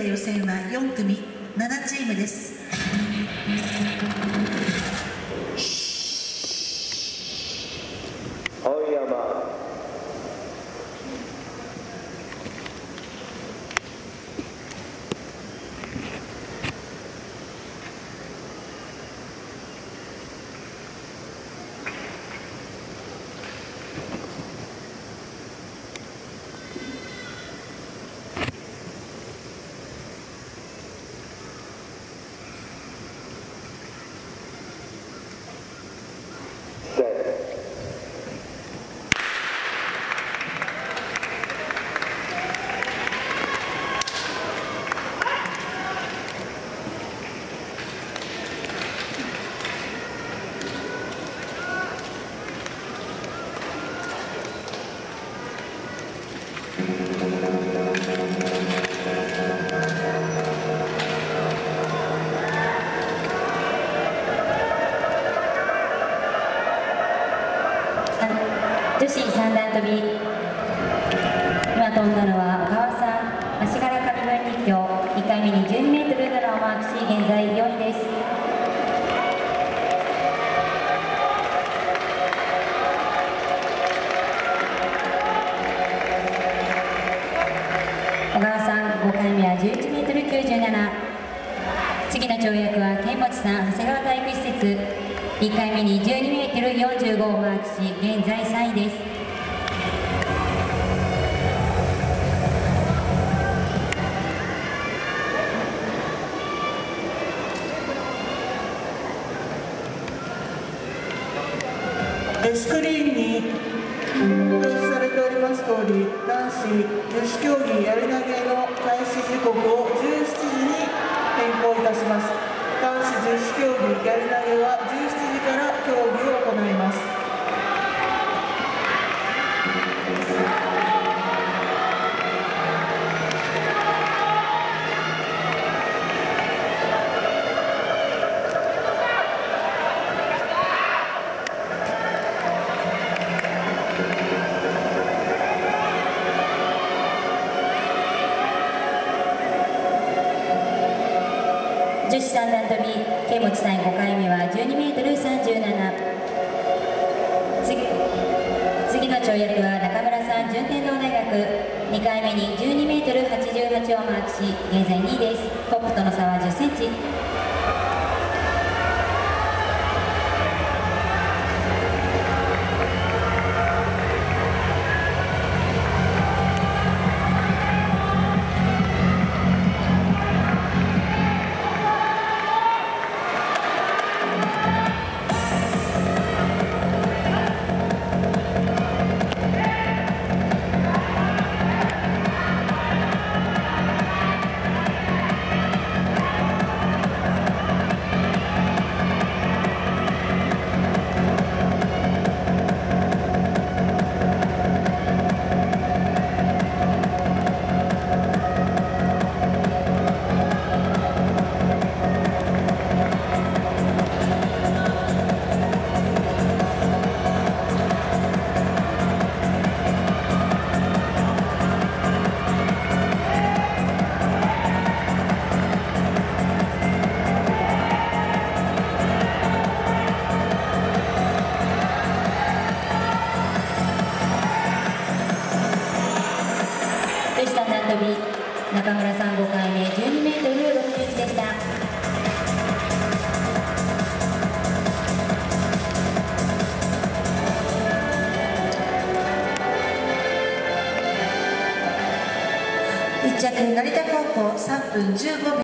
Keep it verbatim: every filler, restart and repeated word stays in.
定予選はよんくみななチームです。 青山女子三段跳び、今飛んだのは小川さん、足柄上分立教、いっかいめにじゅうにメートルななをマークし、現在よんいです。小川さん、ごかいめはじゅういちメートルきゅうじゅうなな。次の跳躍は剣持さん、長谷川体育施設、いっかいめにじゅうにメートルよんじゅうごをマークし、現在さんいです。 スクリーンに表示されております通り、男子十種競技やり投げの開始時刻をじゅうしちじに変更いたします。男子十種競技やり投げはじゅうしちじから競技を行います。 女子三段跳び、剣持さんごかいめはじゅうにメートルさんじゅうなな。次次の跳躍は中村さん、順天堂大学、にかいめにじゅうにメートルはちじゅうはちをマークし、現在にいです。トップとの差はじゅっセンチ。女子三段跳び、中村さんごかいめじゅうにメートルろくじゅういちでした。 いっ着成田高校さんぷんじゅうごびょう。